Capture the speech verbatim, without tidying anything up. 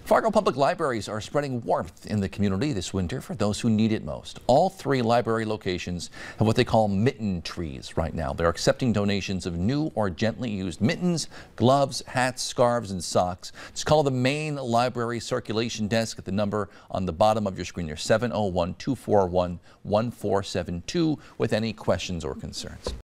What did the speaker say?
Fargo Public Libraries are spreading warmth in the community this winter for those who need it most. All three library locations have what they call mitten trees right now. They're accepting donations of new or gently used mittens, gloves, hats, scarves, and socks. Just call the main library circulation desk at the number on the bottom of your screen here, seven oh one, two four one, one four seven two, with any questions or concerns.